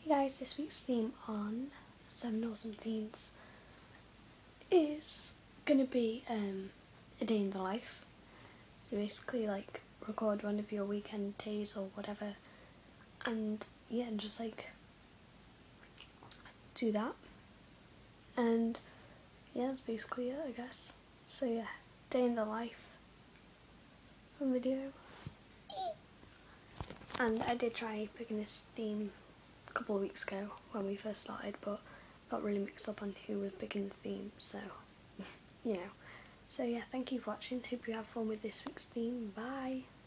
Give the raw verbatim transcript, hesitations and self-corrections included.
guys, this week's theme on Seven Awesome Teens is gonna be um, a day in the life. So basically like record one of your weekend days or whatever, and yeah, just like do that. And yeah, that's basically it, I guess. So yeah, day in the life video. And I did try picking this theme a couple of weeks ago when we first started, but got really mixed up on who was picking the theme, so you know. So yeah, thank you for watching, hope you have fun with this week's theme, bye!